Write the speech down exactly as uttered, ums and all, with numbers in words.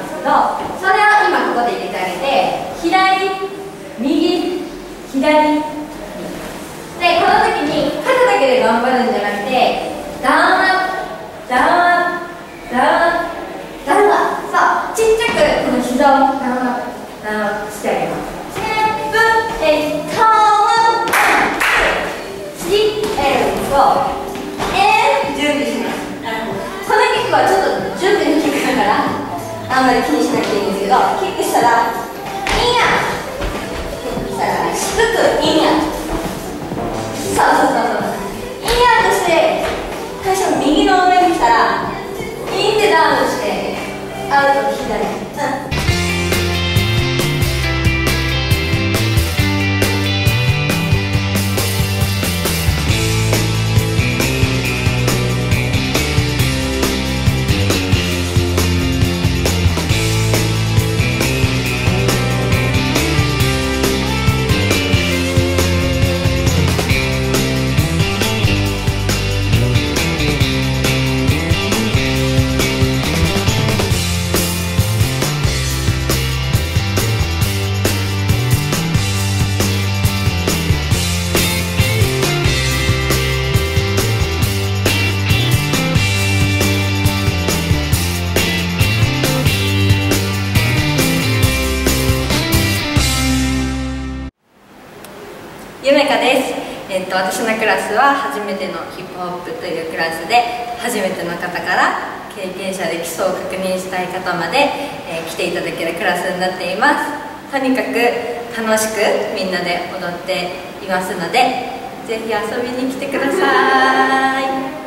ですけど、それを今ここで入れてあげて、左右左右で、この時に肩だけで頑張るんじゃなくて、ダウンアップダウンアップダウンアップダウンアップ、そうちっちゃくこの膝をダウンアップダウンアップしてあげます。セブンエイトワン次えーとえー準備します。このキックはちょっと準備のキックだからあんまり気にしなくていいんですけど、キックしたらインアウト、キックしたら低くインアウト、そうそうそうそう、インアウトして最初右の上に来たらインでダウンしてアウトで左、うんゆめかです。えっと、私のクラスは初めてのヒップホップというクラスで、初めての方から経験者で基礎を確認したい方まで、えー、来ていただけるクラスになっています。とにかく楽しくみんなで踊っていますので、ぜひ遊びに来てください。